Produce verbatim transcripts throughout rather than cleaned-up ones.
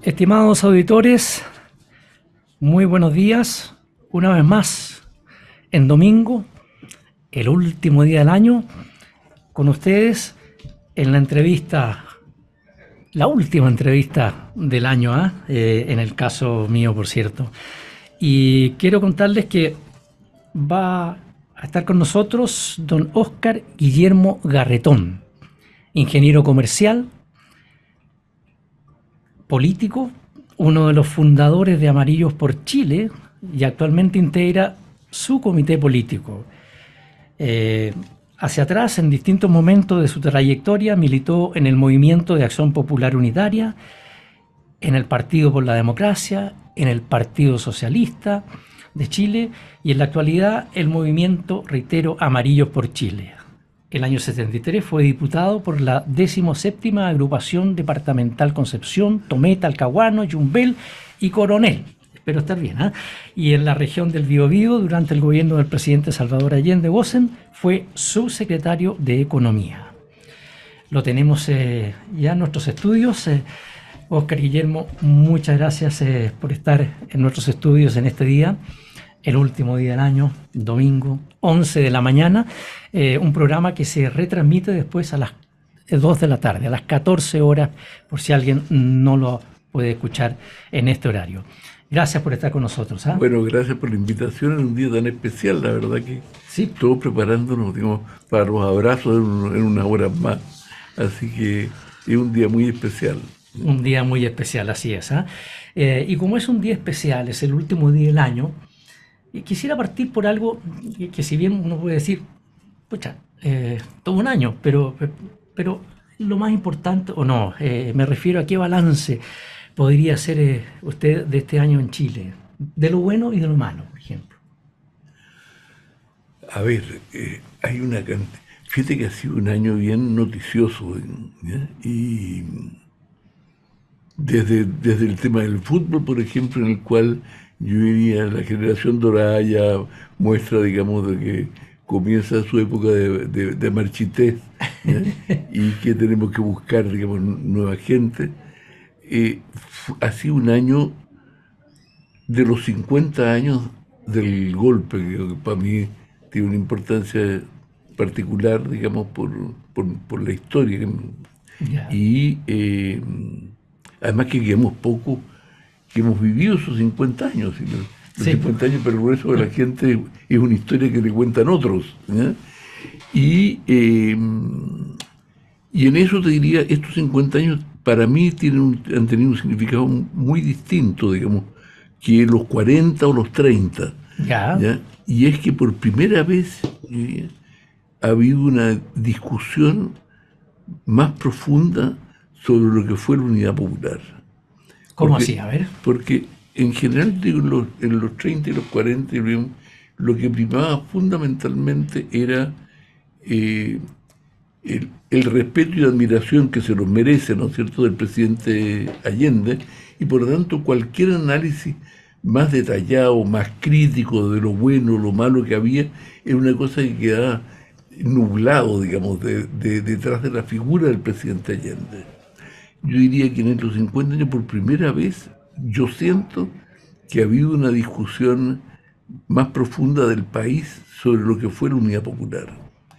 Estimados auditores, muy buenos días. Una vez más, en domingo, el último día del año, con ustedes en la entrevista, la última entrevista del año, ¿eh? Eh, en el caso mío, por cierto. Y quiero contarles que va a estar con nosotros don Óscar Guillermo Garretón, ingeniero comercial, político, uno de los fundadores de Amarillos por Chile y actualmente integra su comité político. Eh, hacia atrás, en distintos momentos de su trayectoria, militó en el Movimiento de Acción Popular Unitaria, en el Partido por la Democracia, en el Partido Socialista de Chile y en la actualidad el movimiento, reitero, Amarillos por Chile. El año setenta y tres fue diputado por la decimoséptima Agrupación Departamental Concepción, Tomé, Talcahuano, Yumbel y Coronel. Espero estar bien, ¿eh? Y en la región del Biobío, durante el gobierno del presidente Salvador Allende Bossen, fue subsecretario de Economía. Lo tenemos eh, ya en nuestros estudios. Eh, Óscar Guillermo, muchas gracias eh, por estar en nuestros estudios en este día, el último día del año, domingo, once de la mañana, eh, un programa que se retransmite después a las dos de la tarde, a las catorce horas, por si alguien no lo puede escuchar en este horario. Gracias por estar con nosotros. ¿eh? Bueno, gracias por la invitación en un día tan especial, la verdad que sí. Todos preparándonos, digamos, para los abrazos en, un, en unas horas más, así que es un día muy especial. Un día muy especial, así es. ¿eh? Eh, y como es un día especial, es el último día del año, y quisiera partir por algo que, que si bien uno puede decir, pucha, eh, todo un año, pero, pero lo más importante, o no, eh, me refiero a qué balance podría hacer eh, usted de este año en Chile, de lo bueno y de lo malo, por ejemplo. A ver, eh, hay una cantidad, fíjate que ha sido un año bien noticioso, ¿ya? Y desde, desde el tema del fútbol, por ejemplo, en el cual yo diría la generación dorada ya muestra, digamos, de que comienza su época de, de, de marchitez, ¿ya? Y que tenemos que buscar, digamos, nueva gente. Eh, ha sido un año de los cincuenta años del golpe, que para mí tiene una importancia particular, digamos, por, por, por la historia. Yeah. Y eh, además que quedamos poco, que hemos vivido esos cincuenta años. ¿Sí? Los, los sí. cincuenta años para el grueso de la gente es una historia que le cuentan otros. ¿Ya? Y, eh, y en eso te diría, estos cincuenta años para mí tienen un, han tenido un significado muy distinto, digamos, que los cuarenta o los treinta. Ya. ¿Ya? Y es que por primera vez eh, ha habido una discusión más profunda sobre lo que fue la unidad popular. ¿Cómo porque, así? A ver. Porque en general, digo, en los, en los treinta y los cuarenta, lo que primaba fundamentalmente era eh, el, el respeto y admiración que se los merece, ¿no es cierto?, del presidente Allende, y por lo tanto cualquier análisis más detallado, más crítico de lo bueno, lo malo que había, era una cosa que quedaba nublado, digamos, de, de, detrás de la figura del presidente Allende. Yo diría que en estos cincuenta años, por primera vez, yo siento que ha habido una discusión más profunda del país sobre lo que fue la unidad popular.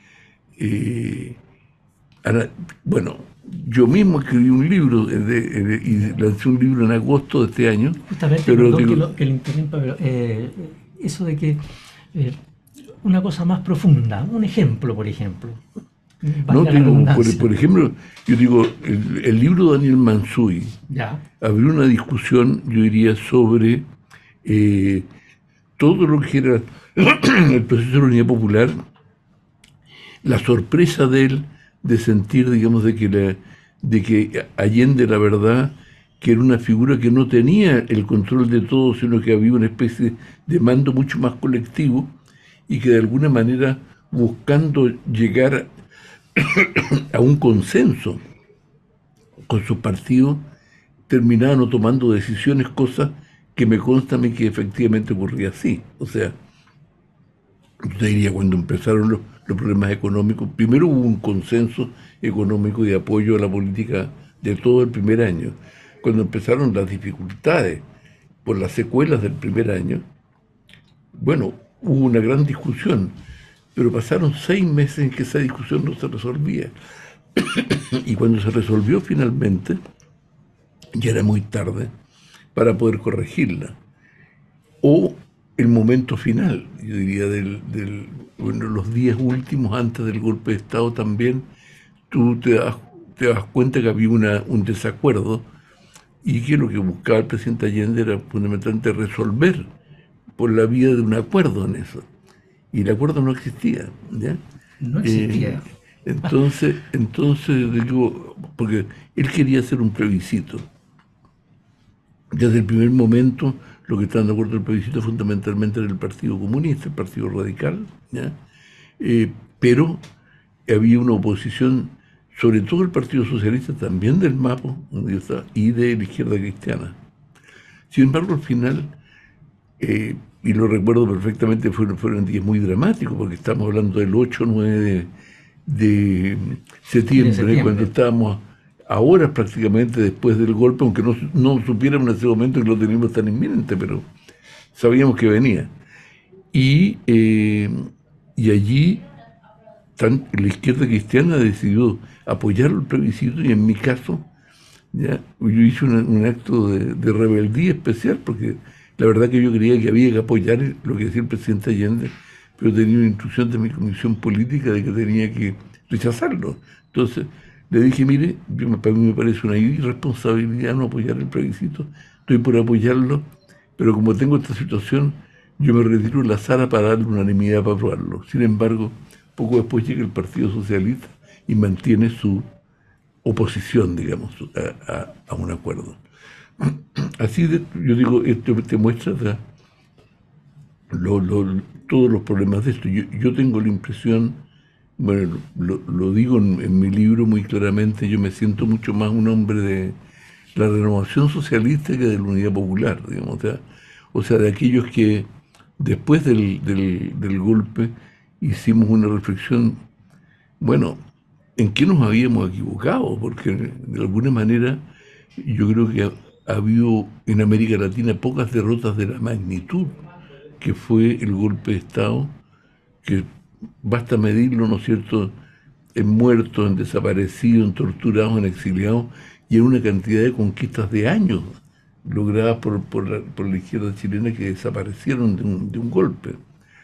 Eh, ahora, bueno, yo mismo escribí un libro de, de, y lancé un libro en agosto de este año. Justamente, pero perdón digo, que, lo, que lo interrumpa, pero eh, eso de que eh, una cosa más profunda, un ejemplo, por ejemplo. No, digo, por, por ejemplo, yo digo, el, el libro de Daniel Mansuy ya. abrió una discusión, yo diría, sobre eh, todo lo que era el proceso de la unidad popular, la sorpresa de él de sentir, digamos, de que, la, de que Allende, la verdad, que era una figura que no tenía el control de todo, sino que había una especie de mando mucho más colectivo y que de alguna manera, buscando llegar a un consenso con su partido, terminaban no tomando decisiones, cosas que me consta a mí que efectivamente ocurría así. O sea, yo diría, cuando empezaron los, los problemas económicos, primero hubo un consenso económico de apoyo a la política de todo el primer año, cuando empezaron las dificultades por las secuelas del primer año, bueno, hubo una gran discusión, pero pasaron seis meses en que esa discusión no se resolvía. Y cuando se resolvió finalmente, ya era muy tarde para poder corregirla. O el momento final, yo diría, del, del, bueno, los días últimos antes del golpe de Estado también, tú te das, te das cuenta que había una, un desacuerdo y que lo que buscaba el presidente Allende era fundamentalmente resolver por la vía de un acuerdo en eso. Y el acuerdo no existía, ¿ya? No existía. Eh, entonces, entonces digo, porque él quería hacer un plebiscito. Desde el primer momento, lo que estaban de acuerdo el plebiscito fundamentalmente era el Partido Comunista, el Partido Radical, ¿ya? Eh, pero había una oposición, sobre todo el Partido Socialista, también del MAPO, donde yo estaba, y de la izquierda cristiana. Sin embargo, al final, eh, y lo recuerdo perfectamente, fueron, fueron días muy dramáticos, porque estamos hablando del ocho o nueve de, de, septiembre, de septiembre, cuando estábamos a horas prácticamente después del golpe, aunque no, no supiéramos en ese momento que lo teníamos tan inminente, pero sabíamos que venía. Y, eh, y allí tan, la izquierda cristiana decidió apoyar el plebiscito, y en mi caso, ¿ya? Yo hice una, un acto de, de rebeldía especial, porque la verdad que yo creía que había que apoyar lo que decía el presidente Allende, pero tenía una instrucción de mi comisión política de que tenía que rechazarlo. Entonces le dije, mire, para mí me parece una irresponsabilidad no apoyar el plebiscito, estoy por apoyarlo, pero como tengo esta situación, yo me retiro de la sala para darle unanimidad para aprobarlo. Sin embargo, poco después llega el Partido Socialista y mantiene su oposición, digamos, a, a, a un acuerdo. Así de, yo digo, esto te muestra lo, lo, todos los problemas de esto. Yo, yo tengo la impresión, bueno, lo, lo digo en, en mi libro muy claramente, yo me siento mucho más un hombre de la renovación socialista que de la unidad popular, digamos, o sea, o sea de aquellos que después del, del, del golpe hicimos una reflexión, bueno, ¿en qué nos habíamos equivocado? Porque de alguna manera yo creo que ha, ha habido en América Latina pocas derrotas de la magnitud que fue el golpe de Estado, que basta medirlo, ¿no es cierto?, en muertos, en desaparecidos, en torturados, en exiliados, y en una cantidad de conquistas de años logradas por, por, la, por la izquierda chilena que desaparecieron de un, de un golpe.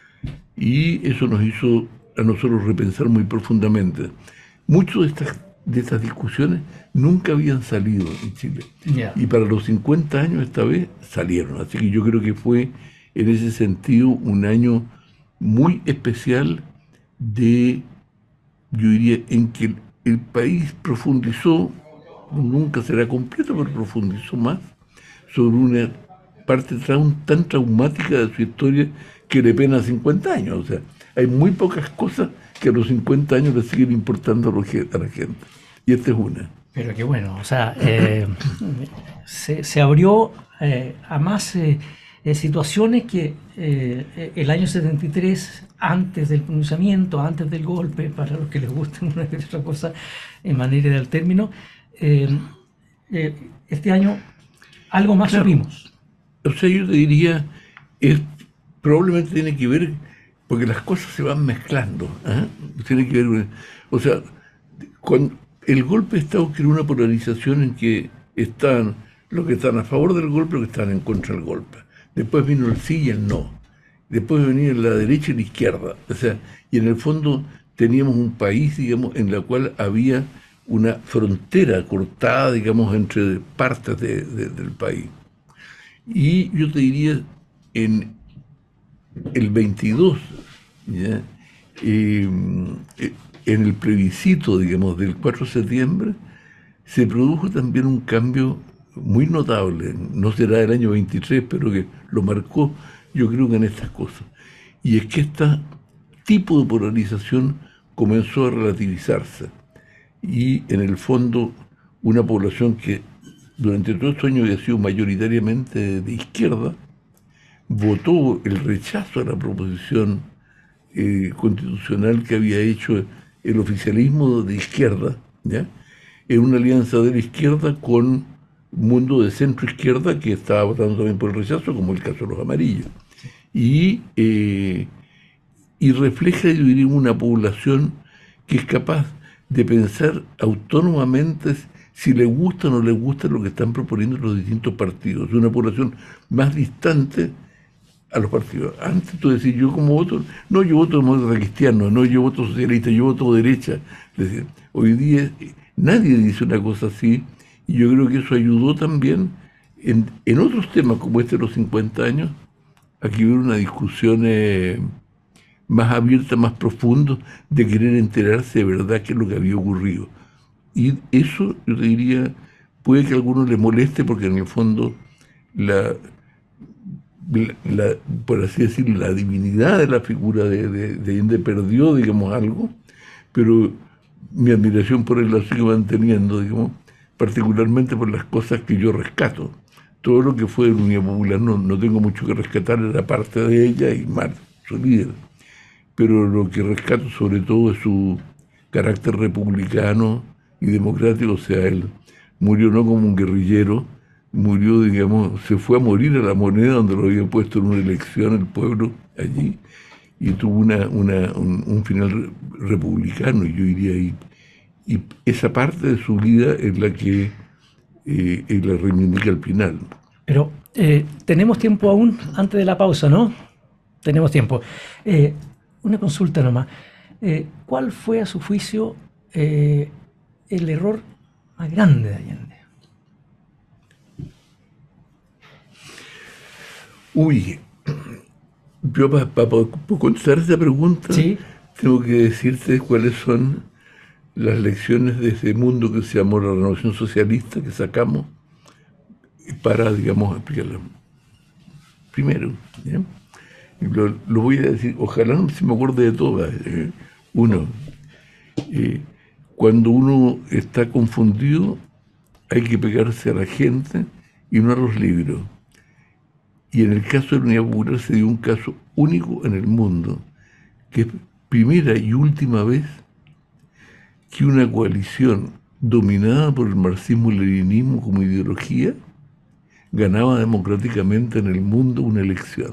Y eso nos hizo a nosotros repensar muy profundamente. Muchas de estas, de estas discusiones nunca habían salido en Chile. Yeah. Y para los cincuenta años esta vez salieron. Así que yo creo que fue en ese sentido un año muy especial de, yo diría, en que el, el país profundizó, nunca será completo, pero profundizó más sobre una parte tan traumática de su historia que le pena cincuenta años. O sea, hay muy pocas cosas que a los cincuenta años le siguen importando a la gente. Y esta es una. Pero qué bueno, o sea, eh, se, se abrió eh, a más eh, eh, situaciones que eh, el año setenta y tres, antes del pronunciamiento, antes del golpe, para los que les guste una que otra cosa en manera del término, eh, eh, este año algo más claro. supimos. O sea, yo te diría, es, probablemente tiene que ver, porque las cosas se van mezclando, ¿eh? Tiene que ver, o sea, cuando el golpe de Estado creó una polarización en que están los que están a favor del golpe y los que están en contra del golpe. Después vino el sí y el no. Después venía la derecha y la izquierda. O sea, y en el fondo teníamos un país, digamos, en la cual había una frontera cortada, digamos, entre partes de, de, del país. Y yo te diría, en el veintidós, ¿ya? Eh, en el plebiscito, digamos, del cuatro de septiembre, se produjo también un cambio muy notable. No será del año veintitrés, pero que lo marcó, yo creo que en estas cosas. Y es que este tipo de polarización comenzó a relativizarse. Y en el fondo, una población que durante todos estos años había sido mayoritariamente de izquierda, votó el rechazo a la proposición eh, constitucional que había hecho el oficialismo de izquierda, ¿ya?, en una alianza de la izquierda con mundo de centro-izquierda que estaba votando también por el rechazo, como el caso de los amarillos. Y, eh, y refleja, yo diría, una población que es capaz de pensar autónomamente si le gusta o no le gusta lo que están proponiendo los distintos partidos. Es una población más distante a los partidos. Antes tú decías, yo como voto, no, yo voto demócrata cristiano, no, yo voto socialista, yo voto derecha. Decir, hoy día nadie dice una cosa así, y yo creo que eso ayudó también en, en otros temas como este de los cincuenta años, a que hubiera una discusión eh, más abierta, más profunda, de querer enterarse de verdad qué es lo que había ocurrido. Y eso, yo te diría, puede que a algunos les moleste porque en el fondo la, la, la por así decirlo, la divinidad de la figura de, de, de Allende perdió, digamos, algo, pero mi admiración por él la sigo manteniendo, digamos, particularmente por las cosas que yo rescato. Todo lo que fue de la Unidad Popular no, no tengo mucho que rescatar, era parte de ella y más su líder. Pero lo que rescato sobre todo es su carácter republicano y democrático. O sea, él murió no como un guerrillero, murió, digamos, se fue a morir a la Moneda, donde lo había puesto en una elección el pueblo allí, y tuvo una, una, un, un final republicano, yo diría, y, y esa parte de su vida es la que eh, él la reivindica al final. Pero eh, tenemos tiempo aún antes de la pausa, ¿no? Tenemos tiempo. Eh, una consulta nomás. Eh, ¿Cuál fue a su juicio eh, el error más grande de Allende? Uy, yo para pa, pa, pa contestar esa pregunta, ¿sí?, tengo que decirte cuáles son las lecciones de ese mundo que se llamó la Renovación Socialista que sacamos para, digamos, explicarla. Primero, ¿ya? Lo, lo voy a decir, ojalá no se me acuerde de todas. Eh, uno, eh, cuando uno está confundido, hay que pegarse a la gente y no a los libros. Y en el caso de la Unidad Popular se dio un caso único en el mundo, que es primera y última vez que una coalición dominada por el marxismo-leninismo como ideología ganaba democráticamente en el mundo una elección.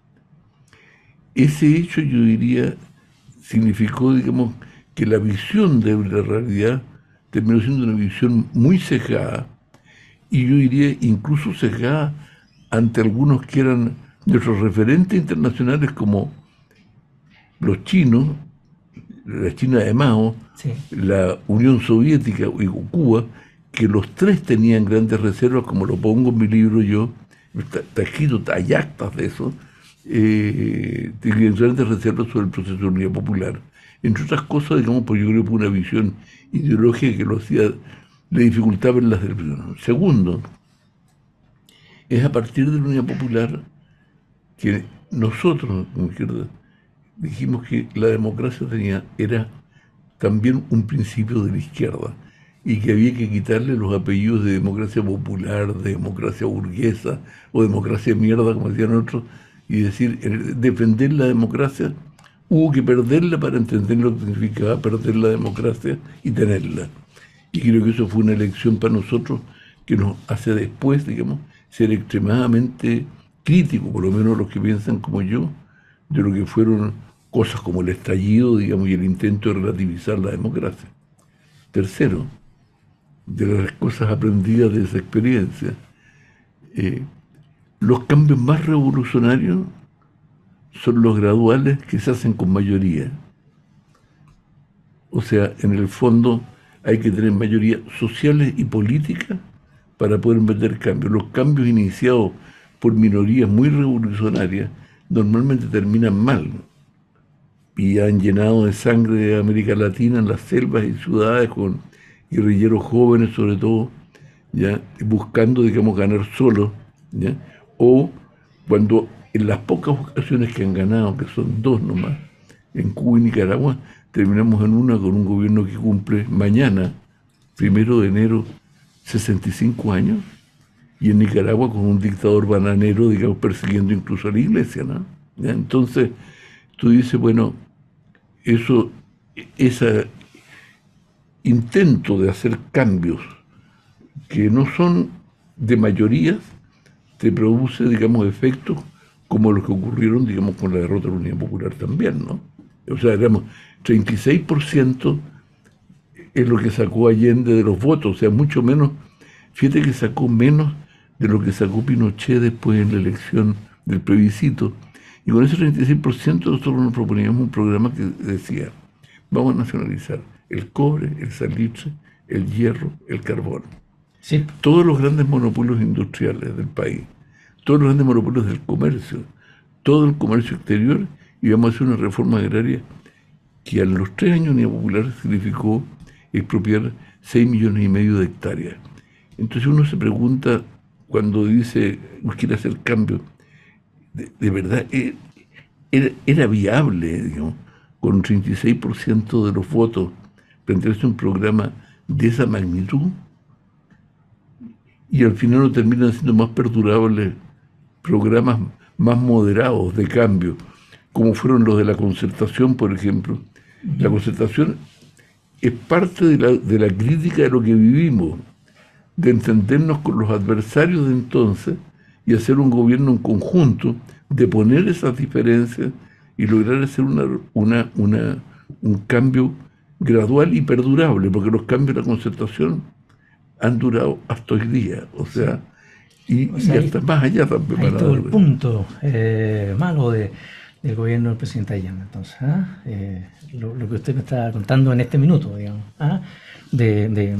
Ese hecho, yo diría, significó, digamos, que la visión de la realidad terminó siendo una visión muy sesgada, y yo diría incluso sesgada ante algunos que eran nuestros referentes internacionales, como los chinos, la China de Mao, sí, la Unión Soviética y Cuba, que los tres tenían grandes reservas, como lo pongo en mi libro yo, está, está escrito, hay actas de eso, eh, tenían grandes reservas sobre el proceso de unidad popular. Entre otras cosas, digamos, pues yo creo que fue una visión ideológica que lo hacía, le dificultaba en las elecciones. Segundo, es a partir de la unidad popular que nosotros, como izquierda, dijimos que la democracia tenía, era también un principio de la izquierda, y que había que quitarle los apellidos de democracia popular, de democracia burguesa o democracia mierda, como decían otros, y decir, defender la democracia, hubo que perderla para entender lo que significaba perder la democracia y tenerla. Y creo que eso fue una elección para nosotros que nos hace después, digamos, ser extremadamente críticos, por lo menos los que piensan como yo, de lo que fueron cosas como el estallido, digamos, y el intento de relativizar la democracia. Tercero, de las cosas aprendidas de esa experiencia, eh, los cambios más revolucionarios son los graduales que se hacen con mayoría. O sea, en el fondo hay que tener mayoría sociales y políticas para poder meter cambios. Los cambios iniciados por minorías muy revolucionarias normalmente terminan mal y han llenado de sangre de América Latina en las selvas y ciudades con guerrilleros jóvenes, sobre todo, ¿ya?, buscando, digamos, ganar solos, ¿ya?, o cuando en las pocas ocasiones que han ganado, que son dos nomás, en Cuba y Nicaragua, terminamos en una con un gobierno que cumple mañana, primero de enero, sesenta y cinco años, y en Nicaragua con un dictador bananero, digamos, persiguiendo incluso a la iglesia, ¿no? ¿Ya? Entonces, tú dices, bueno, eso, ese intento de hacer cambios que no son de mayorías te produce, digamos, efectos como los que ocurrieron, digamos, con la derrota de la Unidad Popular también, ¿no? O sea, digamos, treinta y seis por ciento es lo que sacó Allende de los votos, o sea, mucho menos, fíjate que sacó menos de lo que sacó Pinochet después en la elección del plebiscito. Y con ese treinta y seis por ciento nosotros nos proponíamos un programa que decía, vamos a nacionalizar el cobre, el salitre, el hierro, el carbón. Sí. Todos los grandes monopolios industriales del país, todos los grandes monopolios del comercio, todo el comercio exterior, y vamos a hacer una reforma agraria que a los tres años de Unidad Popular significó expropiar seis millones y medio de hectáreas. Entonces uno se pregunta, cuando dice, quiere hacer cambio, de, de verdad, era, era viable, digamos, con un treinta y seis por ciento de los votos, plantearse un programa de esa magnitud, y al final no terminan siendo más perdurables programas más moderados de cambio, como fueron los de la concertación, por ejemplo. La concertación es parte de la, de la crítica de lo que vivimos, de entendernos con los adversarios de entonces y hacer un gobierno en conjunto, de poner esas diferencias y lograr hacer una, una, una, un cambio gradual y perdurable, porque los cambios de la concertación han durado hasta hoy día, o sea, y, o sea, y hasta ahí, más allá también. Ahí todo el punto eh, malo de, del gobierno del presidente Allende, entonces, ¿ah? eh, lo, lo que usted me está contando en este minuto, digamos, ¿ah? de, de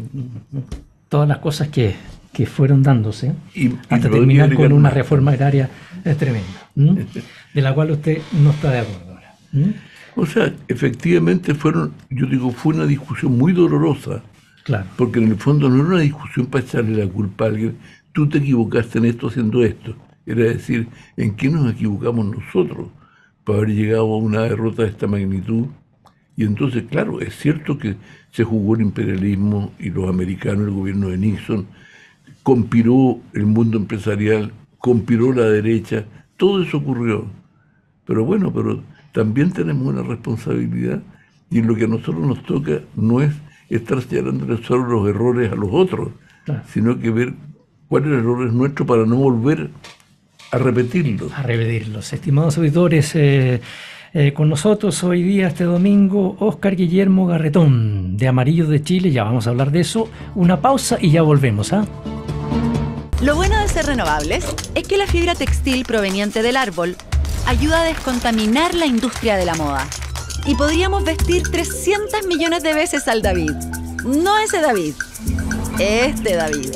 todas las cosas que, que fueron dándose y, hasta y terminar con una más. reforma agraria tremenda, ¿m? de la cual usted no está de acuerdo ahora. ¿M? O sea, efectivamente fueron, yo digo, fue una discusión muy dolorosa. Claro. Porque en el fondo no era una discusión para echarle la culpa a alguien, tú te equivocaste en esto haciendo esto. Era decir, ¿en qué nos equivocamos nosotros para haber llegado a una derrota de esta magnitud? Y entonces, claro, es cierto que se jugó el imperialismo y los americanos, el gobierno de Nixon, conspiró el mundo empresarial, conspiró la derecha, todo eso ocurrió. Pero bueno, pero también tenemos una responsabilidad y lo que a nosotros nos toca no es estar señalándole solo los errores a los otros, claro. sino que ver cuál es el error nuestro para no volver a repetirlos. A repetirlos. Estimados auditores, eh, eh, con nosotros hoy día, este domingo, Óscar Guillermo Garretón, de Amarillos de Chile. Ya vamos a hablar de eso. Una pausa y ya volvemos. ¿ah? Lo bueno de ser renovables es que la fibra textil proveniente del árbol ayuda a descontaminar la industria de la moda. Y podríamos vestir trescientos millones de veces al David. No ese David, este David.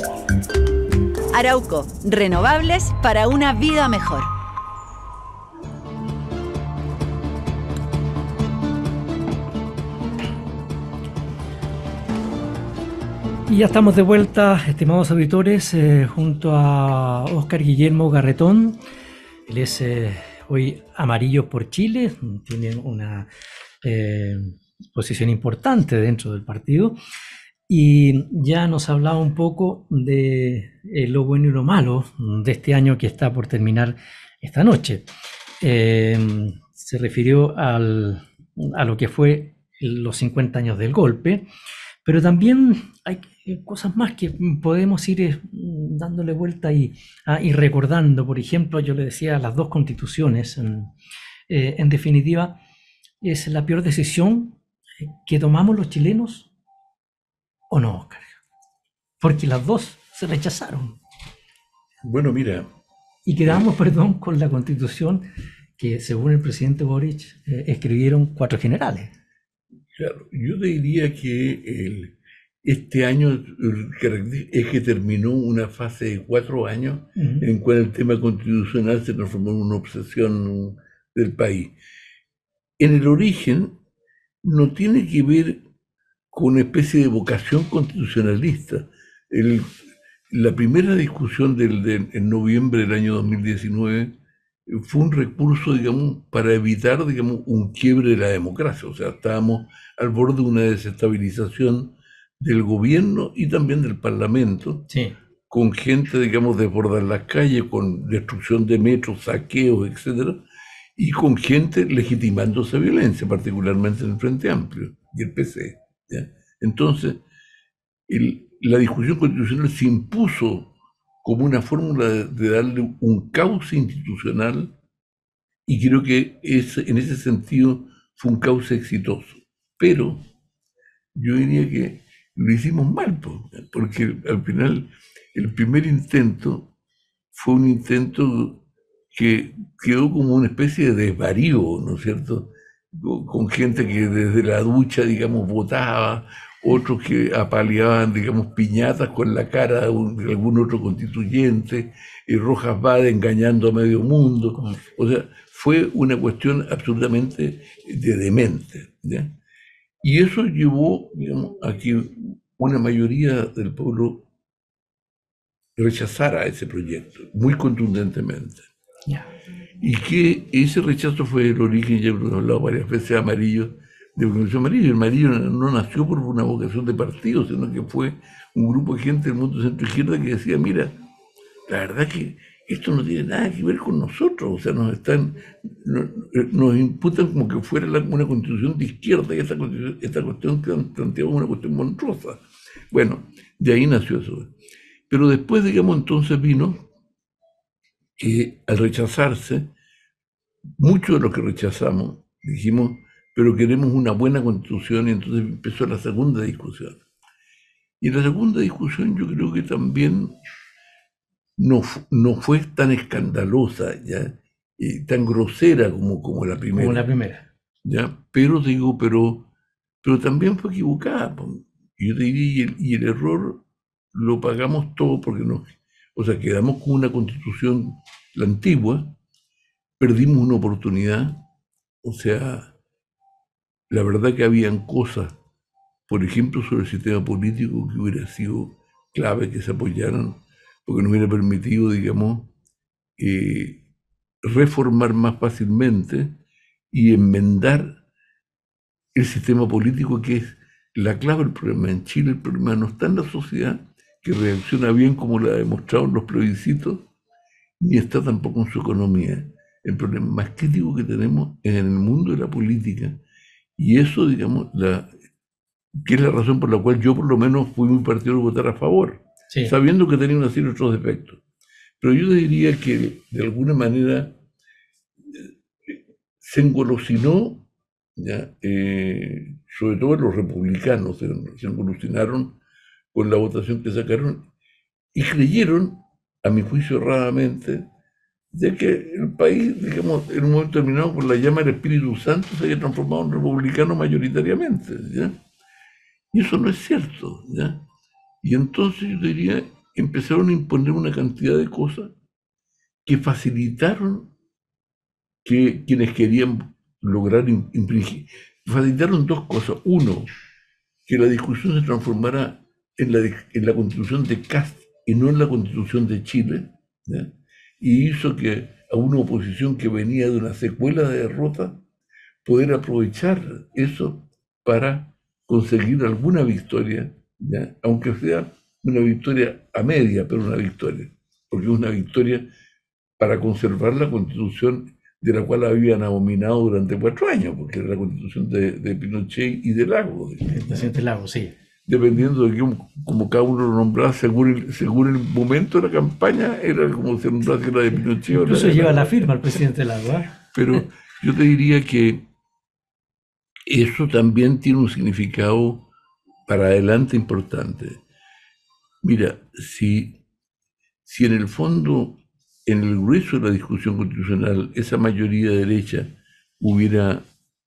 Arauco, renovables para una vida mejor. Y ya estamos de vuelta, estimados auditores, eh, junto a Óscar Guillermo Garretón. Él es eh, hoy Amarillos por Chile, tiene una eh, posición importante dentro del partido y ya nos hablaba un poco de eh, lo bueno y lo malo de este año que está por terminar esta noche. Eh, se refirió al, a lo que fue los cincuenta años del golpe, pero también hay cosas más que podemos ir eh, dándole vuelta y, ah, y recordando. Por ejemplo, yo le decía las dos constituciones, en, eh, en definitiva, es la peor decisión que tomamos los chilenos, ¿o no, Óscar? Porque las dos se rechazaron. Bueno, mira. Y quedamos, perdón, con la constitución que, según el presidente Boric, eh, escribieron cuatro generales. Claro, yo te diría que el, este año es que terminó una fase de cuatro años uh-huh. en cual el tema constitucional se transformó en una obsesión del país. En el origen no tiene que ver con una especie de vocación constitucionalista. El, la primera discusión del, de, en noviembre del año dos mil diecinueve fue un recurso, digamos, para evitar, digamos, un quiebre de la democracia. O sea, estábamos al borde de una desestabilización del gobierno y también del Parlamento, sí. con gente, digamos, desbordar las calles, con destrucción de metros, saqueos, etcétera, y con gente legitimando esa violencia, particularmente en el Frente Amplio y el P C. ¿Ya? Entonces, el, la discusión constitucional se impuso como una fórmula de, de darle un cauce institucional, y creo que es, en ese sentido fue un cauce exitoso. Pero yo diría que lo hicimos mal, porque al final el primer intento fue un intento que quedó como una especie de desvarío, ¿no es cierto? Con gente que desde la ducha, digamos, votaba, otros que apaleaban, digamos, piñatas con la cara de, un, de algún otro constituyente, y Rojas Vade engañando a medio mundo. O sea, fue una cuestión absolutamente de demente, ¿ya? Y eso llevó, digamos, a que una mayoría del pueblo rechazara ese proyecto, muy contundentemente. Yeah. Y que ese rechazo fue el origen, ya hemos hablado varias veces, Amarillo, de Organización Amarillo. El Amarillo no nació por una vocación de partido, sino que fue un grupo de gente del mundo centro-izquierda que decía, mira, la verdad que esto no tiene nada que ver con nosotros, o sea, nos están, nos, nos imputan como que fuera la, una constitución de izquierda, y esta, esta cuestión que han planteado una cuestión monstruosa. Bueno, de ahí nació eso. Pero después, digamos, entonces vino que al rechazarse, muchos de los que rechazamos dijimos, pero queremos una buena constitución, y entonces empezó la segunda discusión. Y en la segunda discusión yo creo que también no, no fue tan escandalosa, ¿ya? Y tan grosera como, como la primera. Como la primera. ¿Ya? Pero digo, pero, pero también fue equivocada. Yo te diría, y el, y el error lo pagamos todo porque nos, o sea, quedamos con una constitución, la antigua, perdimos una oportunidad. O sea, la verdad que habían cosas, por ejemplo, sobre el sistema político que hubiera sido clave que se apoyaran, porque nos hubiera permitido, digamos, eh, reformar más fácilmente y enmendar el sistema político, que es la clave del problema. En Chile el problema no está en la sociedad, que reacciona bien como lo ha demostrado en los plebiscitos, ni está tampoco en su economía. El problema más crítico que tenemos es en el mundo de la política, y eso, digamos, la, que es la razón por la cual yo por lo menos fui muy partidario de votar a favor, sí, sabiendo que tenía una serie de otros defectos. Pero yo diría que de alguna manera se engolosinó, ¿ya? Eh, sobre todo los republicanos se, se engolosinaron con la votación que sacaron y creyeron, a mi juicio erradamente, de que el país, digamos, en un momento determinado, con la llama del Espíritu Santo, se había transformado en republicano mayoritariamente, ¿ya? Y eso no es cierto, ¿ya? Y entonces yo diría, empezaron a imponer una cantidad de cosas que facilitaron que quienes querían lograr imprimir, facilitaron dos cosas. Uno, que la discusión se transformara en la, en la constitución de Kast y no en la constitución de Chile, ¿ya? Y hizo que a una oposición que venía de una secuela de derrota poder aprovechar eso para conseguir alguna victoria, ¿ya? Aunque sea una victoria a media, pero una victoria, porque es una victoria para conservar la constitución de la cual habían abominado durante cuatro años, porque era la constitución de, de Pinochet y de Lagos. El presidente Lagos, sí. Dependiendo de que, como cada uno lo nombraba, según el, según el momento de la campaña, era como se nombraba si era de Pinochet. Incluso lleva la, la firma el presidente Lagos, ¿eh? Pero yo te diría que eso también tiene un significado para adelante importante. Mira, si, si en el fondo, en el grueso de la discusión constitucional, esa mayoría derecha hubiera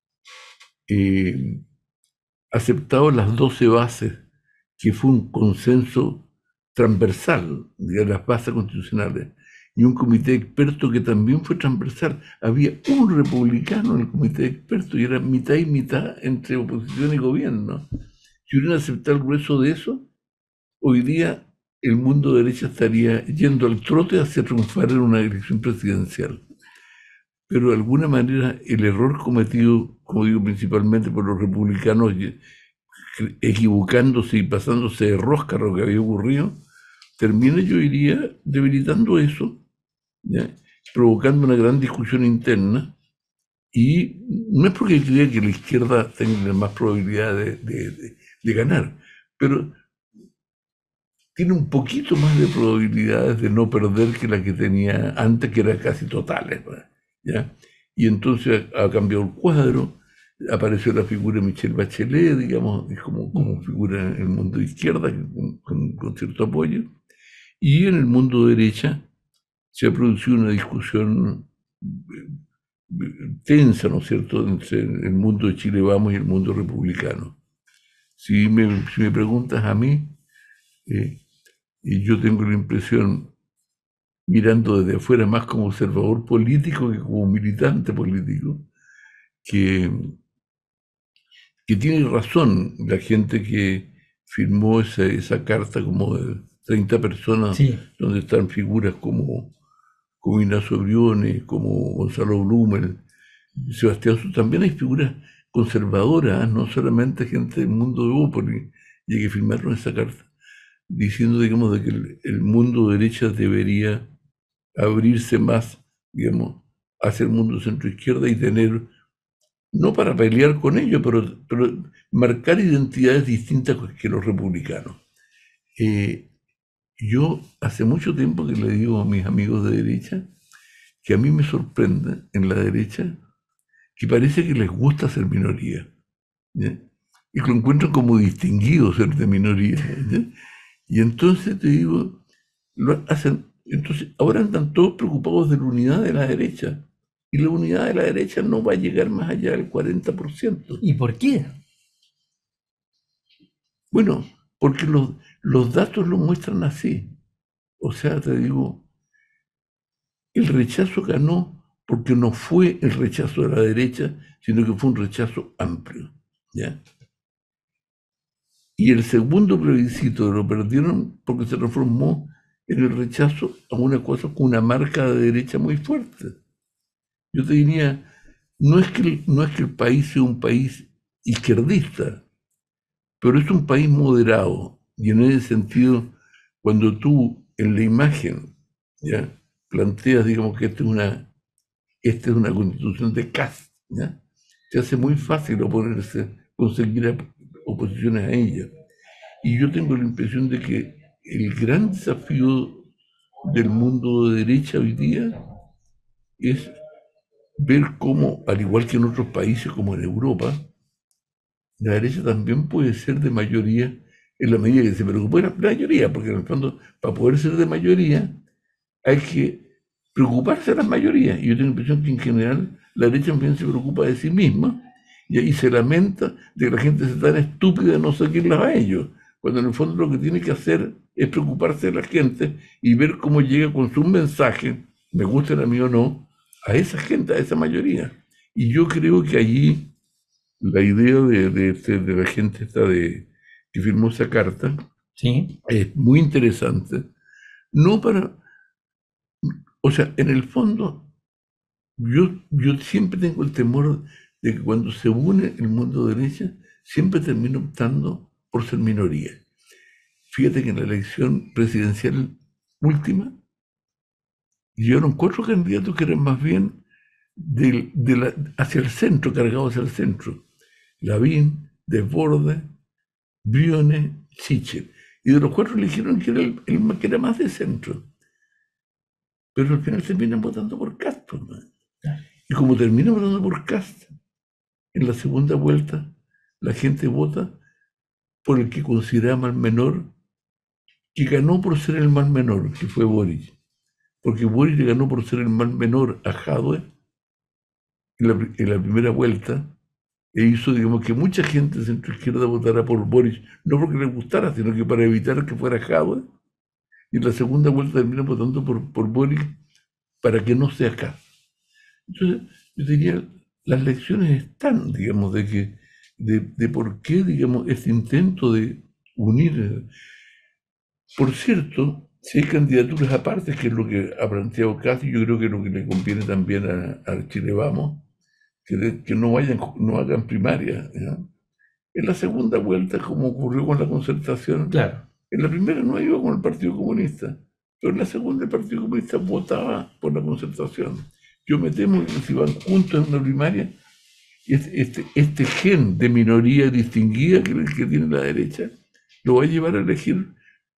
eh, aceptado las doce bases, que fue un consenso transversal de las bases constitucionales, y un comité de expertos que también fue transversal. Había un republicano en el comité de expertos y era mitad y mitad entre oposición y gobierno. Si hubieran aceptado el grueso de eso, hoy día el mundo de derecha estaría yendo al trote hacia triunfar en una elección presidencial. Pero de alguna manera el error cometido, como digo, principalmente por los republicanos, equivocándose y pasándose de rosca lo que había ocurrido, termina, yo diría, debilitando eso, ¿ya? Provocando una gran discusión interna. Y no es porque crea que la izquierda tenga más probabilidad de, de, de, de ganar, pero tiene un poquito más de probabilidades de no perder que la que tenía antes, que era casi totales, ¿ya? Y entonces ha cambiado el cuadro, apareció la figura de Michelle Bachelet, digamos, como, como figura en el mundo de izquierda, con, con, con cierto apoyo, y en el mundo de derecha se ha producido una discusión tensa, ¿no es cierto?, entre el mundo de Chile Vamos y el mundo republicano. Si me, si me preguntas a mí, eh, y yo tengo la impresión, mirando desde afuera más como observador político que como militante político, que, que tiene razón la gente que firmó esa, esa carta como de treinta personas, sí, donde están figuras como, como Ignacio Briones, como Gonzalo Blumel, Sebastián Soto. También hay figuras conservadoras, no solamente gente del mundo de Bópoli, y que firmaron esa carta, diciendo, digamos, de que el, el mundo de derecha debería abrirse más, digamos, hacia el mundo centro-izquierda y tener, no para pelear con ellos, pero, pero marcar identidades distintas que los republicanos. Eh, yo hace mucho tiempo que le digo a mis amigos de derecha que a mí me sorprende en la derecha que parece que les gusta ser minoría, ¿ya? Y lo encuentran como distinguido ser de minoría, ¿ya? Y entonces te digo, lo hacen, entonces ahora andan todos preocupados de la unidad de la derecha, y la unidad de la derecha no va a llegar más allá del cuarenta por ciento. ¿Y por qué? Bueno, porque los, los datos lo muestran así. O sea, te digo, el rechazo ganó porque no fue el rechazo de la derecha, sino que fue un rechazo amplio, ¿ya? Y el segundo plebiscito lo perdieron porque se transformó en el rechazo a una cosa con una marca de derecha muy fuerte. Yo te diría, no es que el, no es que el país sea un país izquierdista, pero es un país moderado. Y en ese sentido, cuando tú en la imagen, ¿ya?, planteas, digamos, que esta es una, esta es una constitución de Kast, ¿ya?, se hace muy fácil oponerse, conseguir oposiciones a ella. Y yo tengo la impresión de que el gran desafío del mundo de derecha hoy día es ver cómo, al igual que en otros países como en Europa, la derecha también puede ser de mayoría en la medida que se preocupa de la mayoría, porque en el fondo, para poder ser de mayoría, hay que preocuparse de las mayorías. Y yo tengo la impresión que en general la derecha también se preocupa de sí misma y ahí se lamenta de que la gente sea tan estúpida de no seguirlas a ellos, cuando en el fondo lo que tiene que hacer es preocuparse de la gente y ver cómo llega con su mensaje, me gusten a mí o no, a esa gente, a esa mayoría. Y yo creo que allí la idea de, de, de la gente esta de, que firmó esa carta, sí, es muy interesante. No para... O sea, en el fondo, yo, yo siempre tengo el temor de que cuando se une el mundo de derecha, siempre termino optando por ser minoría. Fíjate que en la elección presidencial última, llegaron cuatro candidatos que eran más bien de, de la, hacia el centro, cargados hacia el centro. Lavín, Desbordes, Briones, Sichel. Y de los cuatro eligieron que era el, el que era más de centro. Pero al final terminan votando por Kast, ¿no? Y como terminan votando por Kast, en la segunda vuelta la gente vota por el que considera mal menor, que ganó por ser el mal menor, que fue Boric. Porque Boric le ganó por ser el mal menor a Jadwe en la, en la primera vuelta, e hizo, digamos, que mucha gente de centro izquierda votara por Boric, no porque le gustara, sino que para evitar que fuera Jadwe. Y en la segunda vuelta terminan votando por, por Boric para que no sea Kast. Entonces, yo diría, las lecciones están, digamos, de que de, de por qué, digamos, este intento de unir. Por cierto, si hay candidaturas aparte, que es lo que ha planteado Kast, y yo creo que es lo que le conviene también a, a Chile Vamos, que, de, que no vayan, no hagan primaria, ¿ya? En la segunda vuelta, como ocurrió con la Concertación, claro. En la primera no iba con el Partido Comunista, pero en la segunda el Partido Comunista votaba por la Concertación. Yo me temo que si van juntos en una primaria, este, este, este gen de minoría distinguida que, que tiene la derecha, lo va a llevar a elegir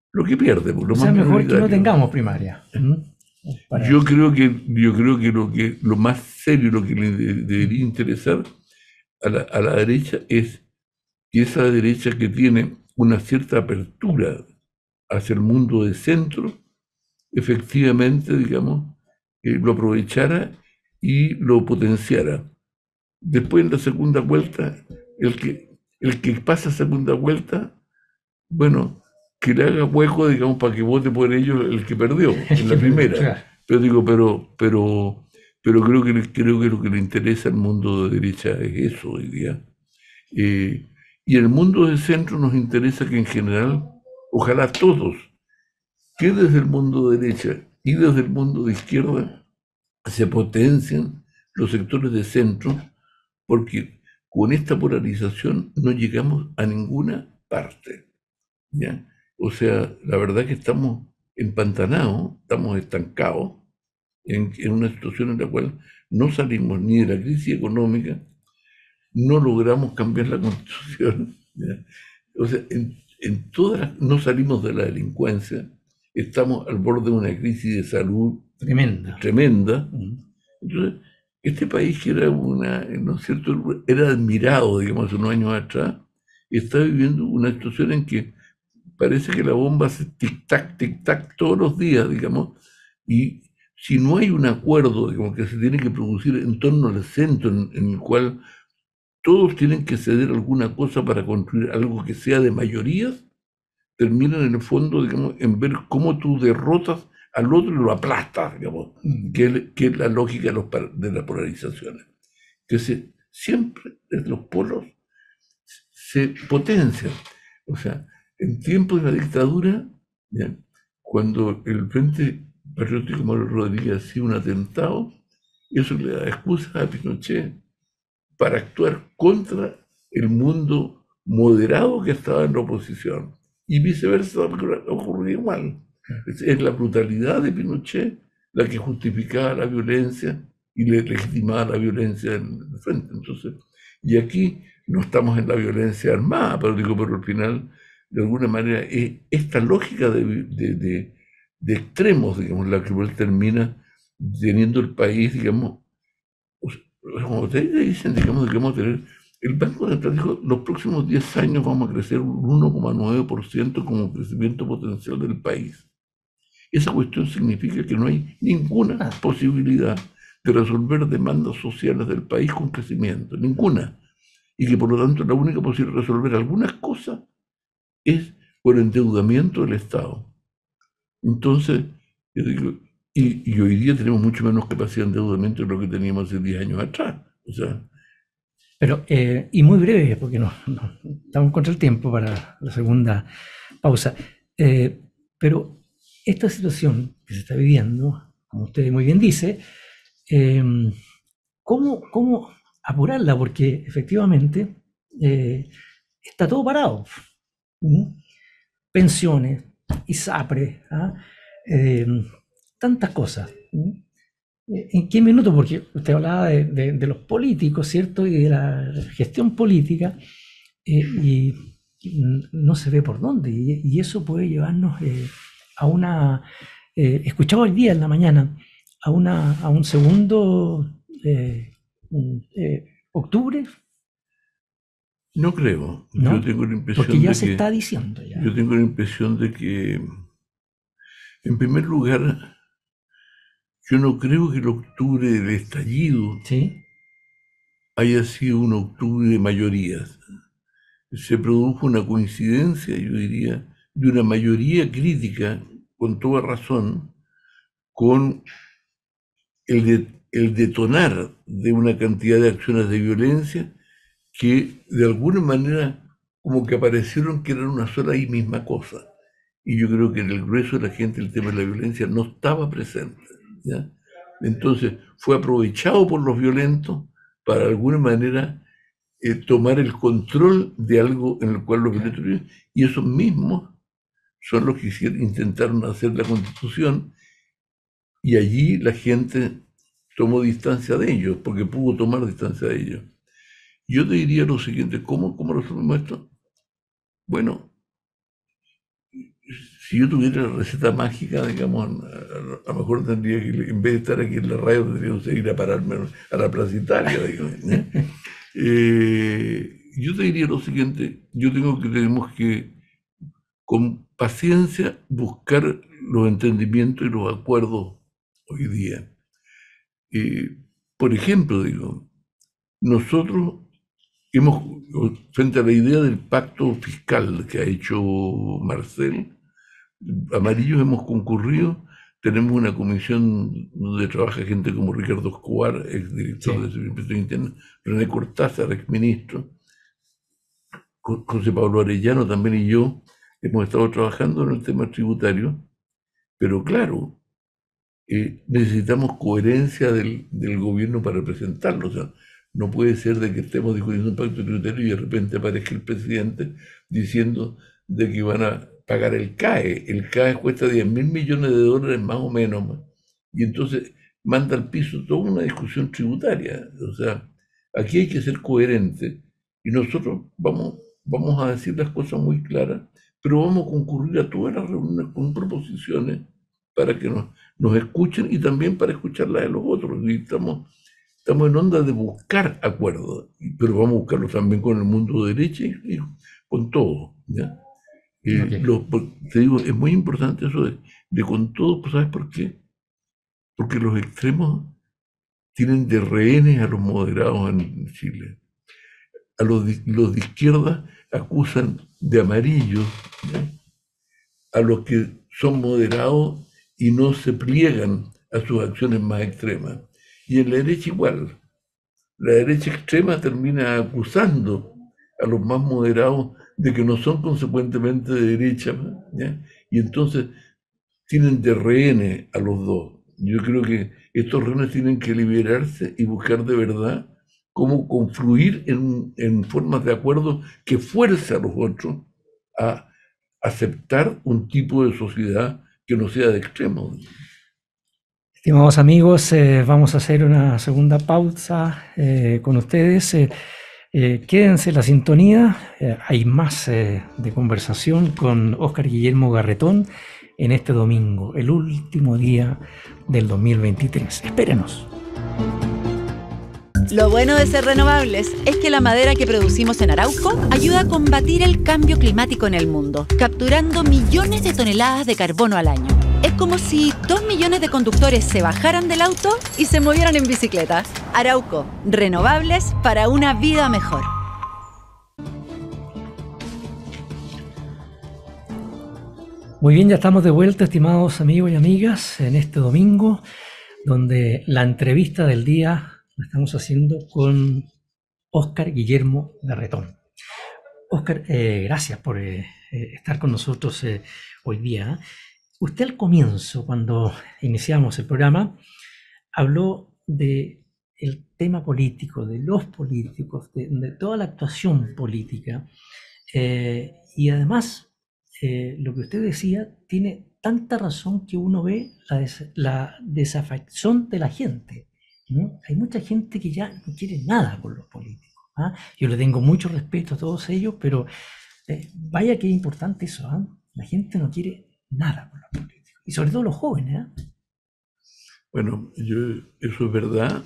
lo que pierde, por lo O sea, más mejor que no minoritario. tengamos primaria. ¿Mm? Para- Yo creo que, yo creo que lo que lo más serio, lo que le de- debería interesar a la, a la derecha es que esa derecha que tiene una cierta apertura hacia el mundo de centro, efectivamente, digamos, eh, lo aprovechara y lo potenciara. Después en la segunda vuelta, el que, el que pasa segunda vuelta, bueno, que le haga hueco, digamos, para que vote por ellos el que perdió en la primera. Claro. Pero digo, pero, pero, pero creo que creo que lo que le interesa al mundo de derecha es eso hoy día. Eh, y el mundo de centro nos interesa que en general, ojalá todos, que desde el mundo de derecha y desde el mundo de izquierda se potencien los sectores de centro, porque con esta polarización no llegamos a ninguna parte, ¿ya? O sea, la verdad que estamos empantanados, estamos estancados en, en una situación en la cual no salimos ni de la crisis económica, no logramos cambiar la constitución, ¿ya? O sea, en, en todas las- no salimos de la delincuencia, estamos al borde de una crisis de salud Tremenda. tremenda. Mm. Entonces, este país que era una, ¿no es cierto?, era admirado, digamos, hace unos años atrás, está viviendo una situación en que parece que la bomba hace tic-tac, tic-tac todos los días, digamos, y si no hay un acuerdo, digamos, que se tiene que producir en torno al centro, en, en el cual todos tienen que ceder alguna cosa para construir algo que sea de mayorías, terminan en el fondo, digamos, en ver cómo tú derrotas al otro y lo aplastas, digamos, Mm. que es, que es la lógica de, los, par- de las polarizaciones. Que se, siempre desde los polos se potencian. O sea, en tiempos de la dictadura, ¿ya?, cuando el Frente Patriótico Manuel Rodríguez hacía un atentado, eso le da excusa a Pinochet para actuar contra el mundo moderado que estaba en la oposición. Y viceversa ocurría igual. Es, es la brutalidad de Pinochet la que justificaba la violencia y le legitimaba la violencia en el frente. Entonces, y aquí no estamos en la violencia armada, pero digo, pero al final, de alguna manera, es esta lógica de, de, de, de extremos, digamos, la que igual termina teniendo el país, digamos, como ustedes dicen, digamos, que vamos a tener, el Banco Central dijo, los próximos diez años vamos a crecer un uno coma nueve por ciento como crecimiento potencial del país. Esa cuestión significa que no hay ninguna posibilidad de resolver demandas sociales del país con crecimiento, ninguna. Y que por lo tanto la única posibilidad de resolver algunas cosas es por endeudamiento del Estado. Entonces, yo digo, y, y hoy día tenemos mucho menos capacidad de endeudamiento de lo que teníamos hace diez años atrás. O sea, Pero, eh, y muy breve, porque no, no- estamos contra el tiempo para la segunda pausa. Eh, pero esta situación que se está viviendo, como usted muy bien dice, eh, ¿cómo, cómo apurarla? Porque efectivamente eh, está todo parado. ¿Mm? Pensiones, ISAPRE, ¿ah? Eh, tantas cosas. ¿Mm? ¿En qué minuto? Porque usted hablaba de, de- de los políticos, ¿cierto? Y de la gestión política, eh, y no se ve por dónde. Y, y eso puede llevarnos eh, a una... eh, escuchaba hoy día en la mañana a, una, a un segundo eh, un, eh, octubre, no creo. ¿no? Yo tengo la impresión Porque ya de se que, está diciendo ya. yo tengo la impresión de que, en primer lugar, yo no creo que el octubre del estallido ¿Sí? haya sido un octubre de mayorías. Se produjo una coincidencia, yo diría, de una mayoría crítica, con toda razón, con el, de- el detonar de una cantidad de acciones de violencia que de alguna manera como que aparecieron que eran una sola y misma cosa. Y yo creo que en el grueso de la gente el tema de la violencia no estaba presente, ¿ya? Entonces fue aprovechado por los violentos para de alguna manera eh, tomar el control de algo en el cual los violentos viven, y esos mismos son los que hicieron- intentaron hacer la Constitución, y allí la gente tomó distancia de ellos, porque pudo tomar distancia de ellos. Yo te diría lo siguiente, ¿cómo, cómo resolvemos esto? Bueno, si yo tuviera la receta mágica, digamos, a, a lo mejor tendría que, en vez de estar aquí en la radio, tendría que ir a pararme a la Plaza Italia, digamos, ¿eh? Eh, yo te diría lo siguiente: yo tengo que, tenemos que, con paciencia, buscar los entendimientos y los acuerdos hoy día. Eh, por ejemplo, digo, nosotros hemos, frente a la idea del pacto fiscal que ha hecho Marcel, Amarillos hemos concurrido. Tenemos una comisión donde trabaja gente como Ricardo Escobar, ex director sí. de Servicio de Inspección Interna, René Cortázar, ex ministro, José Pablo Arellano también, y yo hemos estado trabajando en el tema tributario, pero claro, eh, necesitamos coherencia del, del gobierno para presentarlo. O sea, no puede ser de que estemos discutiendo un pacto tributario y de repente aparezca el presidente diciendo de que van a pagar el C A E. El C A E cuesta diez mil millones de dólares más o menos, y entonces manda al piso toda una discusión tributaria. O sea, aquí hay que ser coherente, y nosotros vamos, vamos a decir las cosas muy claras, pero vamos a concurrir a todas las reuniones con proposiciones para que nos, nos escuchen y también para escuchar las de los otros. Y estamos, estamos en onda de buscar acuerdos, pero vamos a buscarlos también con el mundo de derecha y, y con todo, ¿ya? Eh, okay. lo, te digo, es muy importante eso de, de con todo, pues, ¿sabes por qué? Porque los extremos tienen de rehenes a los moderados en Chile. A los, los de izquierda acusan de amarillos, ¿ya?, a los que son moderados y no se pliegan a sus acciones más extremas. Y en la derecha igual. La derecha extrema termina acusando a los más moderados de que no son consecuentemente de derecha, ¿ya? Y entonces tienen de rehenes a los dos. Yo creo que estos rehenes tienen que liberarse y buscar de verdad cómo confluir en, en formas de acuerdo que fuerce a los otros a aceptar un tipo de sociedad que no sea de extremos. Estimados amigos, eh, vamos a hacer una segunda pausa eh, con ustedes. Eh, Eh, quédense en la sintonía, eh, hay más eh, de conversación con Óscar Guillermo Garretón en este domingo, el último día del dos mil veintitrés. Espérenos. Lo bueno de ser renovables es que la madera que producimos en Arauco ayuda a combatir el cambio climático en el mundo, capturando millones de toneladas de carbono al año. Es como si dos millones de conductores se bajaran del auto y se movieran en bicicleta. Arauco, renovables para una vida mejor. Muy bien, ya estamos de vuelta, estimados amigos y amigas, en este domingo, donde la entrevista del día la estamos haciendo con Óscar Guillermo Garretón. Óscar, eh, gracias por eh, estar con nosotros eh, hoy día. Usted al comienzo, cuando iniciamos el programa, habló de el tema político, de los políticos, de, de toda la actuación política. Eh, y además, eh, lo que usted decía tiene tanta razón que uno ve la, des, la desafección de la gente, ¿no? Hay mucha gente que ya no quiere nada con los políticos, ¿ah? Yo le tengo mucho respeto a todos ellos, pero eh, vaya que es importante eso, ¿ah? La gente no quiere nada con los políticos, y sobre todo los jóvenes, ¿eh? Bueno, yo, eso es verdad,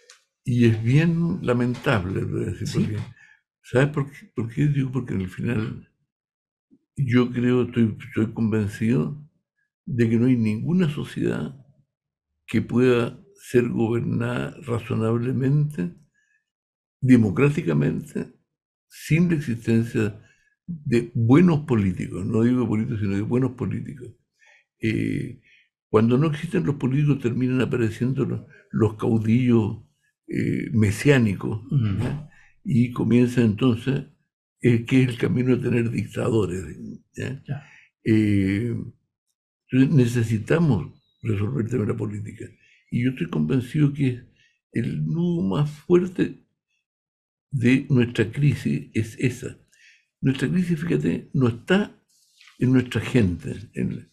y es bien lamentable, decir, ¿sí? Porque, ¿sabes por qué? ¿Por qué digo? Porque al final yo creo, estoy, estoy convencido de que no hay ninguna sociedad que pueda ser gobernada razonablemente, democráticamente, sin la existencia de buenos políticos. No digo políticos, sino de buenos políticos. Eh, cuando no existen los políticos, terminan apareciendo los, los caudillos eh, mesiánicos, ¿ya? Y comienza entonces eh, que es el camino de tener dictadores, ¿ya? Ya. Eh, entonces necesitamos resolver el tema de la política, y yo estoy convencido que es el nudo más fuerte de nuestra crisis es esa. Nuestra crisis, fíjate, no está en nuestra gente. En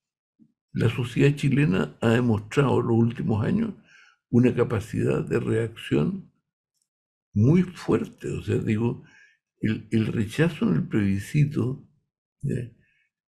la sociedad chilena ha demostrado en los últimos años una capacidad de reacción muy fuerte. O sea, digo, el, el rechazo en el plebiscito, ¿ya?,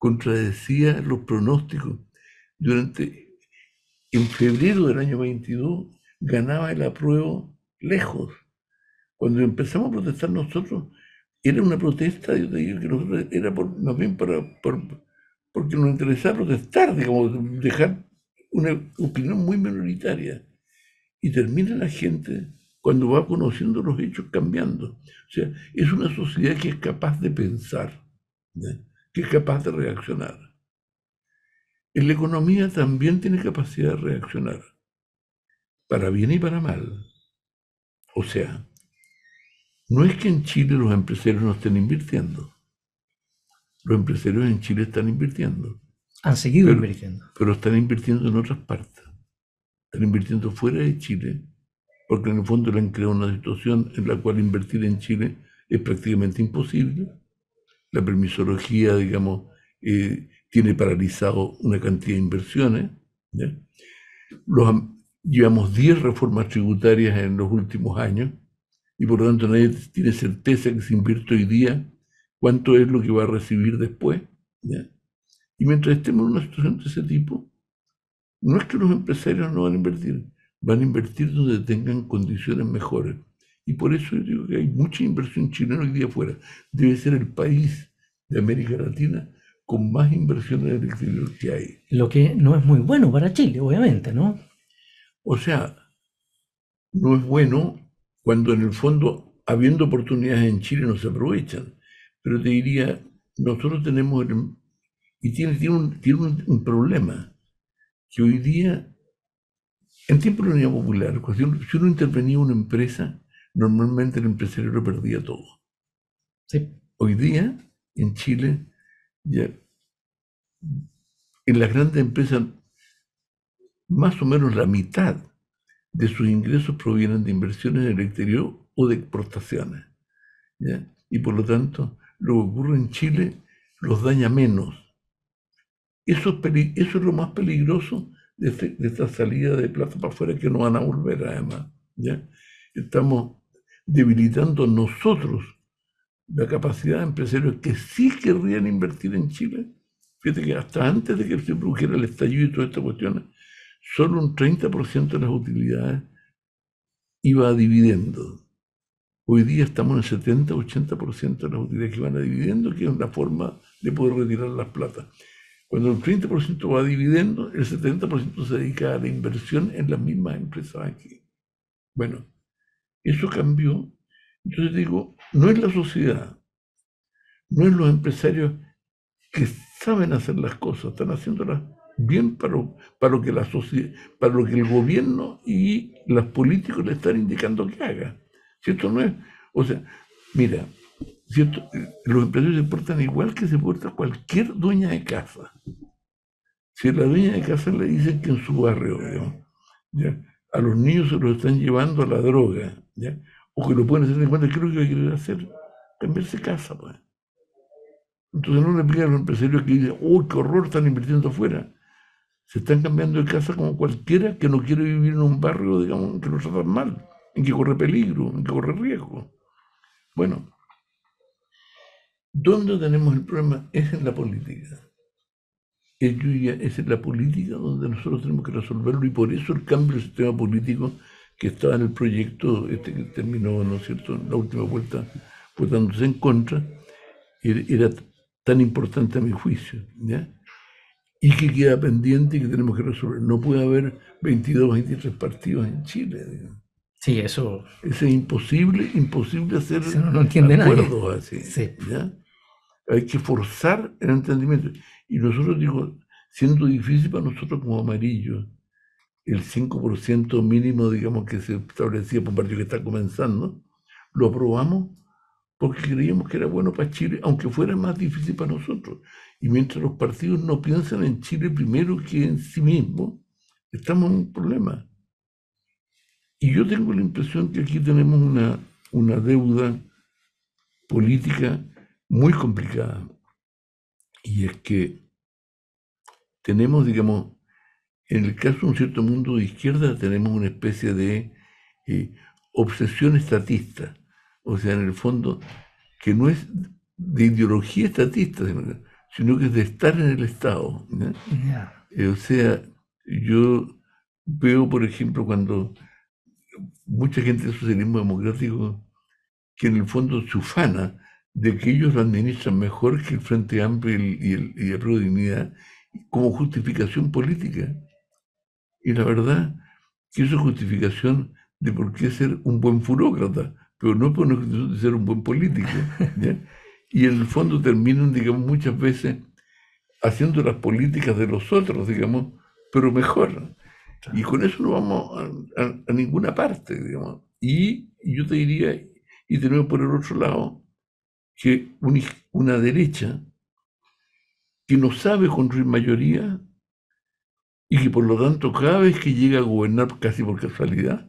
contradecía los pronósticos. Durante, en febrero del año veintidós ganaba el apruebo lejos. Cuando empezamos a protestar nosotros, era una protesta, yo te digo que nosotros era por, más bien para, por, porque nos interesaba protestar, digamos, dejar una opinión muy minoritaria. Y termina la gente, cuando va conociendo los hechos, cambiando. O sea, es una sociedad que es capaz de pensar, ¿sí? Que es capaz de reaccionar. En la economía también tiene capacidad de reaccionar, para bien y para mal. O sea, no es que en Chile los empresarios no estén invirtiendo. Los empresarios en Chile están invirtiendo. Han seguido pero, invirtiendo. Pero están invirtiendo en otras partes. Están invirtiendo fuera de Chile, porque en el fondo le han creado una situación en la cual invertir en Chile es prácticamente imposible. La permisología, digamos, eh, tiene paralizado una cantidad de inversiones. ¿Ya? Los, llevamos diez reformas tributarias en los últimos años y por lo tanto nadie tiene certeza que se invierte hoy día cuánto es lo que va a recibir después. ¿Ya? Y mientras estemos en una situación de ese tipo, no es que los empresarios no van a invertir, van a invertir donde tengan condiciones mejores. Y por eso yo digo que hay mucha inversión chilena hoy día afuera. Debe ser el país de América Latina con más inversión en el exterior que hay. Lo que no es muy bueno para Chile, obviamente, ¿no? O sea, no es bueno cuando en el fondo, habiendo oportunidades en Chile, no se aprovechan. Pero te diría, nosotros tenemos, el, y tiene, tiene, un, tiene un, un problema, que hoy día, en tiempo de la Unidad Popular, si uno intervenía en una empresa, normalmente el empresario lo perdía todo. Sí. Hoy día, en Chile, ya, en las grandes empresas, más o menos la mitad de sus ingresos provienen de inversiones en el exterior o de exportaciones. ¿Ya? Y por lo tanto, lo que ocurre en Chile los daña menos. Eso es, peli- eso es lo más peligroso de, este, de esta salida de plata para afuera, que no van a volver además. ¿Ya? Estamos debilitando nosotros la capacidad de empresarios que sí querrían invertir en Chile. Fíjate que hasta antes de que se produjera el estallido y todas estas cuestiones, solo un treinta por ciento de las utilidades iba a dividendo. Hoy día estamos en el setenta ochenta por ciento de las utilidades que van a dividendo, que es una forma de poder retirar las plata. Cuando el treinta por ciento va a dividendo, el setenta por ciento se dedica a la inversión en las mismas empresas aquí. Bueno, eso cambió. Entonces digo, no es la sociedad, no es los empresarios que saben hacer las cosas, están haciéndolas bien para, para, lo que la sociedad, para lo que el gobierno y los políticos le están indicando que haga. Si esto no es, o sea, mira, si esto, los empresarios se portan igual que se porta cualquier dueña de casa. Si a la dueña de casa le dicen que en su barrio, digamos, ¿ya? A los niños se los están llevando a la droga, ¿ya? O que lo pueden hacer en cuenta, ¿qué es lo que quieren hacer? Cambiarse casa, pues. Entonces no le pidan a los empresarios que dicen, ¡oh, qué horror, están invirtiendo afuera! Se están cambiando de casa como cualquiera que no quiere vivir en un barrio, digamos, que lo tratan mal, en que corre peligro, en que corre riesgo. Bueno, ¿dónde tenemos el problema? Es en la política. Es en la política donde nosotros tenemos que resolverlo, y por eso el cambio del sistema político que estaba en el proyecto este que terminó, ¿no es cierto?, en la última vuelta votándose en contra, era tan importante a mi juicio, ¿ya? Y que queda pendiente y que tenemos que resolver. No puede haber veintidós, veintitrés partidos en Chile, digamos. Sí, eso... Eso es imposible, imposible hacer eso no, no entiende acuerdos nadie. así, Sí. ¿ya? Hay que forzar el entendimiento. Y nosotros, digo, siendo difícil para nosotros como amarillos, el cinco por ciento mínimo, digamos, que se establecía por un partido que está comenzando, lo aprobamos porque creíamos que era bueno para Chile, aunque fuera más difícil para nosotros. Y mientras los partidos no piensan en Chile primero que en sí mismos, estamos en un problema. Y yo tengo la impresión que aquí tenemos una, una deuda política muy complicada. Y es que tenemos, digamos, en el caso de un cierto mundo de izquierda, tenemos una especie de eh, obsesión estatista. O sea, en el fondo, que no es de ideología estatista, sino que es de estar en el Estado. ¿Ya? Ya. Eh, o sea, yo veo, por ejemplo, cuando mucha gente del socialismo democrático que en el fondo se ufana de que ellos lo administran mejor que el Frente Amplio y el, y el, y el Pro Dignidad como justificación política. Y la verdad que eso es justificación de por qué ser un buen furócrata, pero no por una justificación de ser un buen político. ¿Ya? Y en el fondo terminan, digamos, muchas veces haciendo las políticas de los otros, digamos, pero mejor. Y con eso no vamos a, a, a ninguna parte, digamos. Y yo te diría, y tenemos por el otro lado, que un, una derecha que no sabe construir mayoría y que por lo tanto cada vez que llega a gobernar casi por casualidad,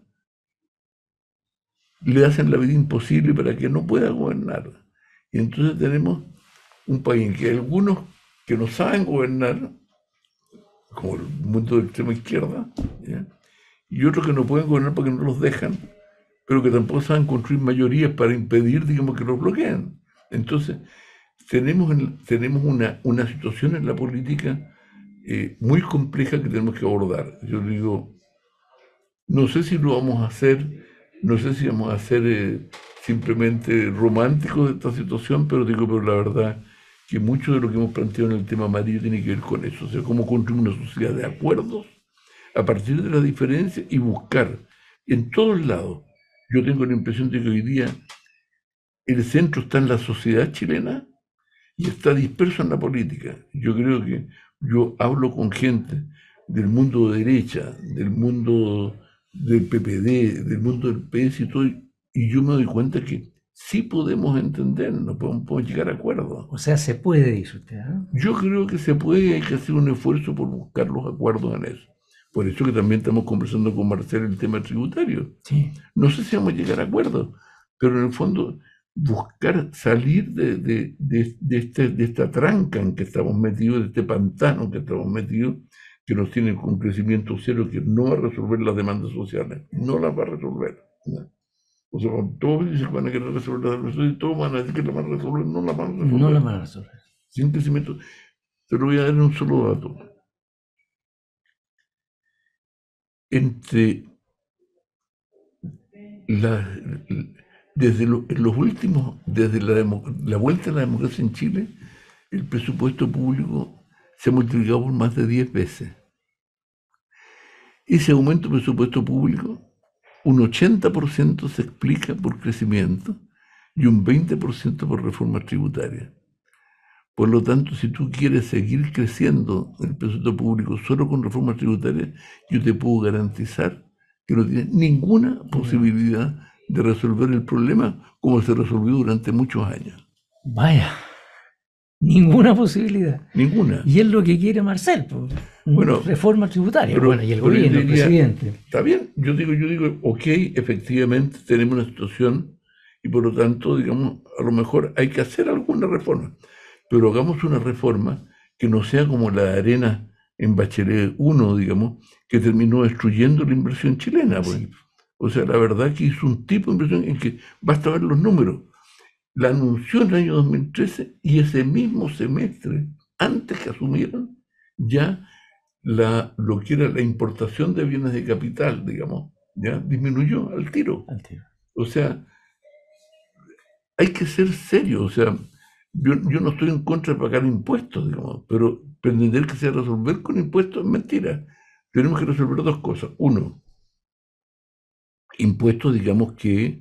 le hacen la vida imposible para que no pueda gobernar. Y entonces tenemos un país en que hay algunos que no saben gobernar, como el mundo de extrema izquierda, ¿ya? Y otros que no pueden gobernar porque no los dejan, pero que tampoco saben construir mayorías para impedir, digamos, que los bloqueen. Entonces, tenemos, en, tenemos una, una situación en la política eh, muy compleja que tenemos que abordar. Yo digo, no sé si lo vamos a hacer, no sé si vamos a ser eh, simplemente románticos de esta situación, pero digo, pero la verdad que mucho de lo que hemos planteado en el tema amarillo tiene que ver con eso, o sea, cómo construir una sociedad de acuerdos a partir de las diferencias y buscar en todos lados. Yo tengo la impresión de que hoy día el centro está en la sociedad chilena y está disperso en la política. Yo creo que yo hablo con gente del mundo de derecha, del mundo del P P D, del mundo del P S y todo, y yo me doy cuenta que sí podemos entendernos, podemos, podemos llegar a acuerdos. O sea, se puede, dice usted, ¿eh? Yo creo que se puede, hay que hacer un esfuerzo por buscar los acuerdos en eso. Por eso que también estamos conversando con Marcel el tema tributario. Sí. No sé si vamos a llegar a acuerdos, pero en el fondo buscar salir de, de, de, de, este, de esta tranca en que estamos metidos, de este pantano en que estamos metidos, que nos tiene con crecimiento cero, que no va a resolver las demandas sociales, no las va a resolver. ¿No? O sea, todos dicen que van a querer resolver las demandas sociales, todos van a decir que las van a resolver, no las van a resolver. No las van a resolver. Sin crecimiento. Te lo voy a dar en un solo dato. Entre la, desde lo, en los últimos, desde la, demo, la vuelta a la democracia en Chile, el presupuesto público se ha multiplicado por más de diez veces. Ese aumento del presupuesto público, un ochenta por ciento se explica por crecimiento y un veinte por ciento por reformas tributarias. Por lo tanto, si tú quieres seguir creciendo el presupuesto público solo con reformas tributarias, yo te puedo garantizar que no tienes ninguna posibilidad de resolver el problema como se resolvió durante muchos años. Vaya, ninguna posibilidad. Ninguna. Y es lo que quiere Marcel, pues, bueno, reforma tributaria. Pero, bueno, y el gobierno, diría, el presidente. Está bien, yo digo, yo digo, ok, efectivamente tenemos una situación y por lo tanto, digamos, a lo mejor hay que hacer alguna reforma. Pero hagamos una reforma que no sea como la arena en Bachelet uno, digamos, que terminó destruyendo la inversión chilena. Pues. Sí. O sea, la verdad que hizo un tipo de inversión en que basta ver los números. La anunció en el año dos mil trece y ese mismo semestre, antes que asumieran, ya la, lo que era la importación de bienes de capital, digamos, ya disminuyó al tiro. Al tiro. O sea, hay que ser serio, o sea, Yo, yo no estoy en contra de pagar impuestos, digamos, pero pretender que sea resolver con impuestos es mentira. Tenemos que resolver dos cosas. Uno, impuestos, digamos, que,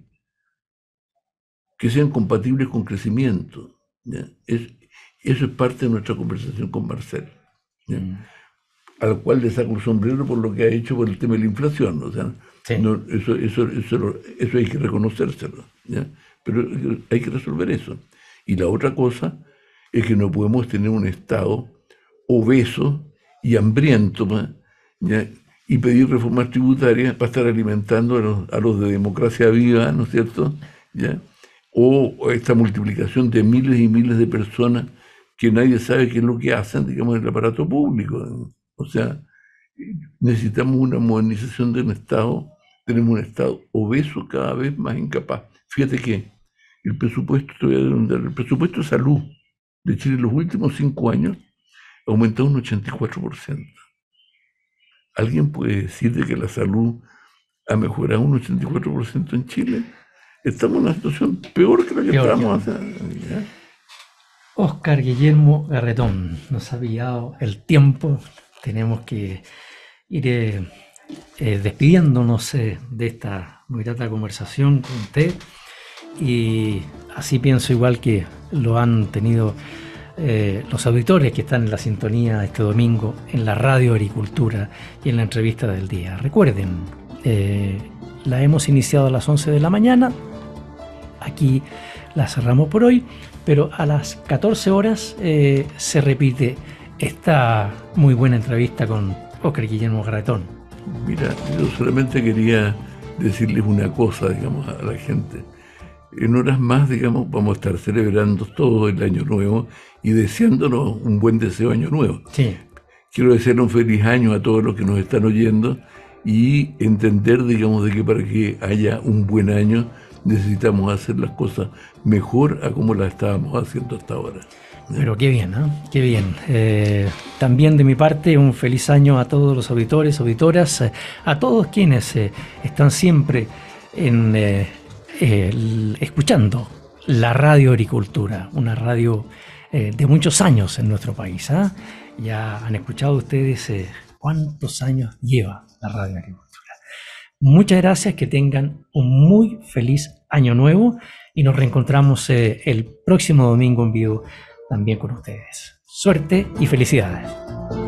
que sean compatibles con crecimiento. ¿Ya? Es, eso es parte de nuestra conversación con Marcel, ¿ya? Mm. Al cual le saco el sombrero por lo que ha hecho por el tema de la inflación. O sea, sí. no, eso, eso, eso, eso hay que reconocérselo, ¿ya? Pero hay que resolver eso. Y la otra cosa es que no podemos tener un Estado obeso y hambriento, ¿ya? Y pedir reformas tributarias para estar alimentando a los, a los de democracia viva, ¿no es cierto? ¿Ya? O, o esta multiplicación de miles y miles de personas que nadie sabe qué es lo que hacen, digamos, en el aparato público. O sea, necesitamos una modernización del Estado, tenemos un Estado obeso cada vez más incapaz. Fíjate que el presupuesto, te voy a dar un, el presupuesto de salud de Chile en los últimos cinco años ha aumentado un ochenta y cuatro por ciento. ¿Alguien puede decir de que la salud ha mejorado un ochenta y cuatro por ciento en Chile? Estamos en una situación peor que la que peor estábamos hace. Óscar Guillermo Garretón, nos ha pillado el tiempo. Tenemos que ir eh, eh, despidiéndonos eh, de esta muy grata conversación con usted. Y así pienso igual que lo han tenido eh, los auditores que están en la sintonía este domingo en la Radio Agricultura y en la entrevista del día. Recuerden, eh, la hemos iniciado a las once de la mañana. Aquí la cerramos por hoy, pero a las catorce horas eh, se repite esta muy buena entrevista con Óscar Guillermo Garretón. Mira, yo solamente quería decirles una cosa, digamos, a la gente. En horas más, digamos, vamos a estar celebrando todo el Año Nuevo y deseándonos un buen deseo de Año Nuevo. Sí. Quiero desearle un feliz año a todos los que nos están oyendo y entender, digamos, de que para que haya un buen año necesitamos hacer las cosas mejor a como las estábamos haciendo hasta ahora. Pero qué bien, ¿eh? Qué bien. Eh, también de mi parte, un feliz año a todos los auditores, auditoras, eh, a todos quienes eh, están siempre en, eh, el, escuchando la Radio Agricultura, una radio eh, de muchos años en nuestro país. ¿eh? Ya han escuchado ustedes eh, cuántos años lleva la Radio Agricultura. Muchas gracias, que tengan un muy feliz año nuevo y nos reencontramos eh, el próximo domingo en vivo también con ustedes. Suerte y felicidades.